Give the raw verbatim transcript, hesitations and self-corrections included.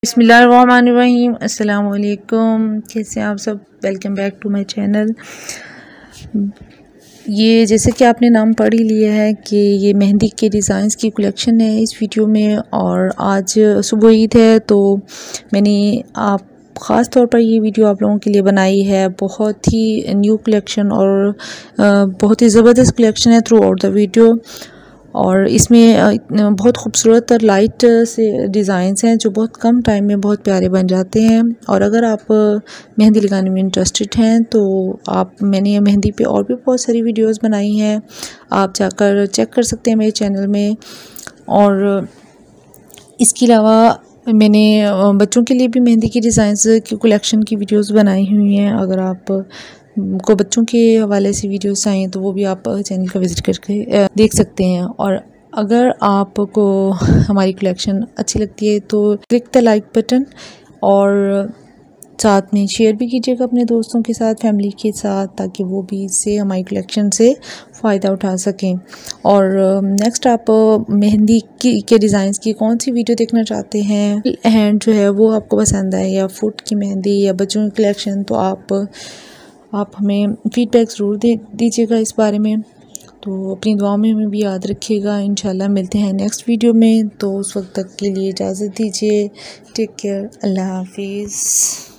बिस्मिल्लाहिर्रहमानिर्रहीम। अस्सलाम वालेकुम। कैसे हैं आप सब? Welcome back to my channel. ये जैसे कि आपने नाम पढ़ ही लिया है कि ये मेहंदी के डिज़ाइंस की कलेक्शन है इस वीडियो में। और आज सुबह ईद है तो मैंने आप ख़ास तौर पर ये वीडियो आप लोगों के लिए बनाई है। बहुत ही न्यू कलेक्शन और बहुत ही ज़बरदस्त कलेक्शन है थ्रू आउट द वीडियो। और इसमें बहुत खूबसूरत और लाइट से डिज़ाइंस हैं जो बहुत कम टाइम में बहुत प्यारे बन जाते हैं। और अगर आप मेहंदी लगाने में इंटरेस्टेड हैं तो आप मैंने मेहंदी पे और भी बहुत सारी वीडियोस बनाई हैं, आप जाकर चेक कर सकते हैं मेरे चैनल में। और इसके अलावा मैंने बच्चों के लिए भी मेहंदी की डिज़ाइंस की कलेक्शन की वीडियोस बनाई हुई हैं। अगर आप को बच्चों के हवाले से वीडियोस चाहिए तो वो भी आप चैनल का विज़िट करके देख सकते हैं। और अगर आपको हमारी कलेक्शन अच्छी लगती है तो क्लिक द लाइक बटन और साथ में शेयर भी कीजिएगा अपने दोस्तों के साथ, फैमिली के साथ, ताकि वो भी इससे हमारी कलेक्शन से फ़ायदा उठा सकें। और नेक्स्ट आप मेहंदी की के डिज़ाइंस की कौन सी वीडियो देखना चाहते हैं, हैंड जो है वो आपको पसंद है या फुट की मेहंदी या बच्चों की कलेक्शन, तो आप आप हमें फ़ीडबैक ज़रूर दे दीजिएगा इस बारे में। तो अपनी दुआओं में हमें भी याद रखिएगा। इंशाल्लाह मिलते हैं नेक्स्ट वीडियो में। तो उस वक्त तक के लिए इजाज़त दीजिए। Take care. अल्लाह हाफिज़।